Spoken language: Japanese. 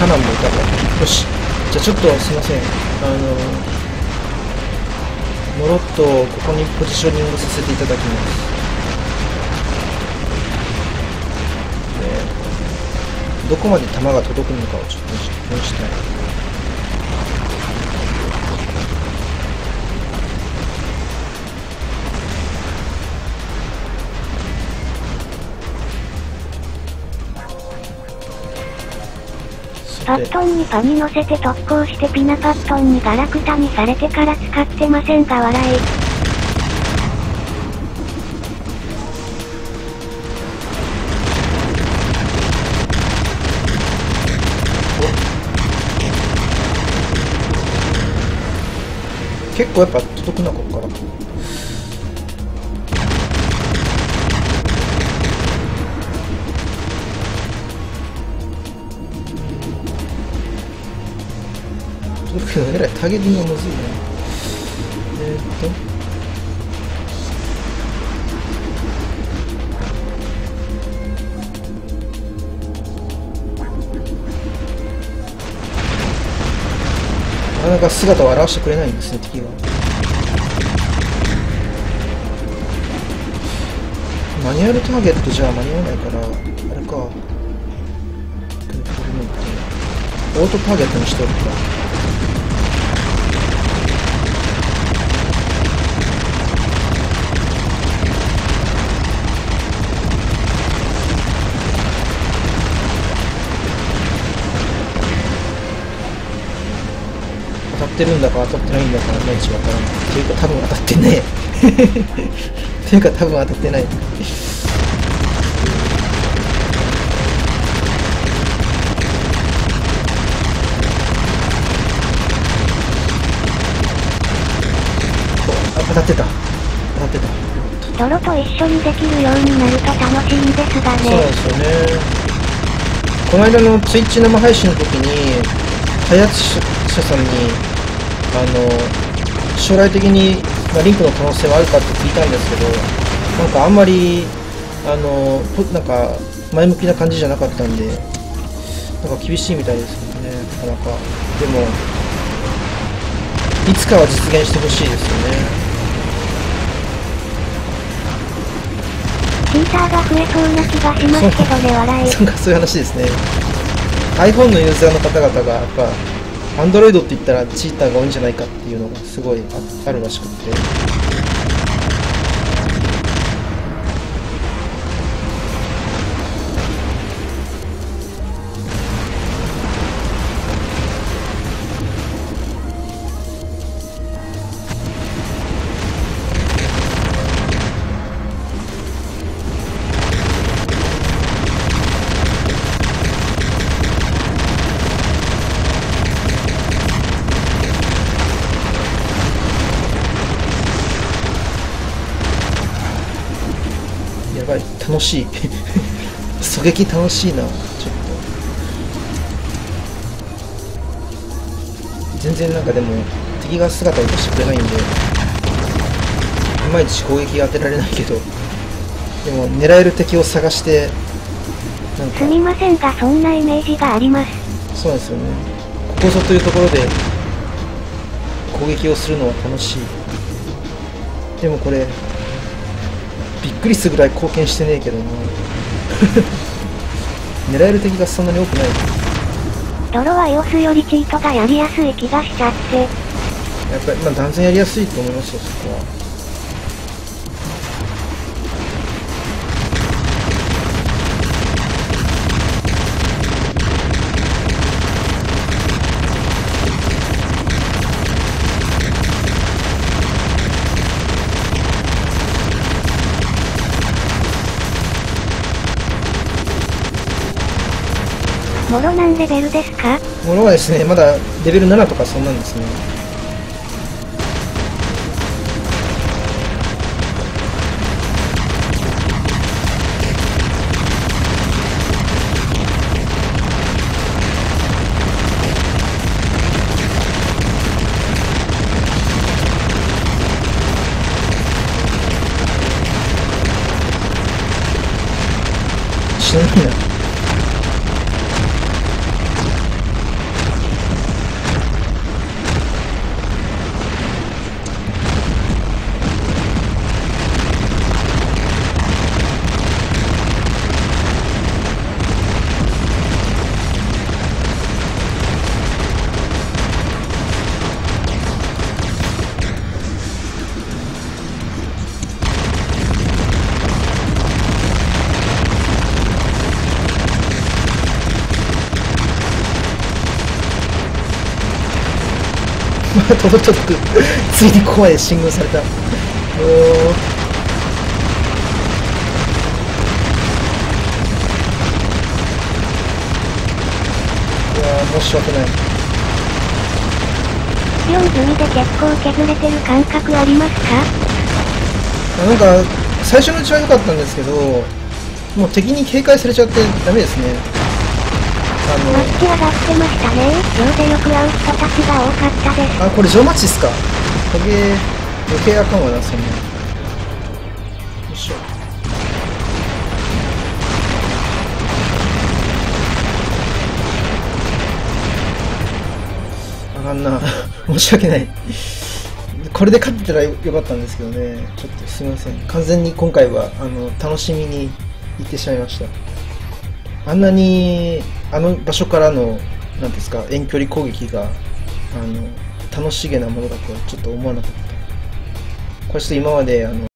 カナンもいたから。よし。じゃあちょっとすいません。モロットをここにポジショニングさせていただきます。どこまで弾が届くのかをちょっと実験したい。 パットンにパに乗せて特攻してピナパットンにガラクタにされてから使ってませんが笑い。 結構やっぱ届くな、ここから。届くけどえらいターゲティングがむずいね。なかなか姿を現してくれないんですね、敵が。マニュアルターゲットじゃ間に合わないから、あれか。オートターゲットにしておくか。当たってるんだか当たってないんだかいまいちわからない。っていうか多分当たってねえ。っていうか多分当たってない。当たってた。当たってた。 泥と一緒にできるようになると楽しいんですがね。 そうなんですよね。この間のツイッチ生配信の時に開発者さんに将来的に、リンクの可能性はあるかって聞いたんですけど、なんかあんまりなんか前向きな感じじゃなかったんで、なんか厳しいみたいですけどね、なかなか。でもいつかは実現してほしいですよね。 チーターが増えそうな気がしますけどね、笑い。 なんかそういう話ですね。iPhone のユーザーの方々がやっぱ Android って言ったらチーターが多いんじゃないかっていうのがすごいあるらしくて。やばい、楽しい。狙撃楽しいな、ちょっと。全然なんかでも敵が姿を出してくれないんで、いまいち攻撃が当てられないけど、でも狙える敵を探して、なんかすみませんがそんなイメージがあります。 そうなんですよね。ここぞというところで攻撃をするのは楽しい。でもこれびっくりするぐらい貢献してねえけどな。狙える敵がそんなに多くない。 泥はイオスよりチートがやりやすい気がしちゃって。 やっぱり断然やりやすいと思いますよ、そこは。 モロ何レベルですか？ ものはですね、まだレベル7とかそんなんですね。死なないな。 飛ぶとく、ついにここまで進軍された。おー。いやー、申し訳ない。 4済みで結構削れてる感覚ありますか？ なんか、最初のうちは良かったんですけど、もう敵に警戒されちゃってダメですね。 マッチ上がってましたね。秒でよく会う人たちが多かったです。 あ、これ上マッチっすか。余計あかんわな、そんな。よいしょ。あかんな。申し訳ない。これで勝ってたらよかったんですけどね。ちょっとすいません。完全に今回は、楽しみに行ってしまいました。あんなに、あの場所からの、なんですか、遠距離攻撃が、楽しげなものだとはちょっと思わなかった。これちょっと今まで、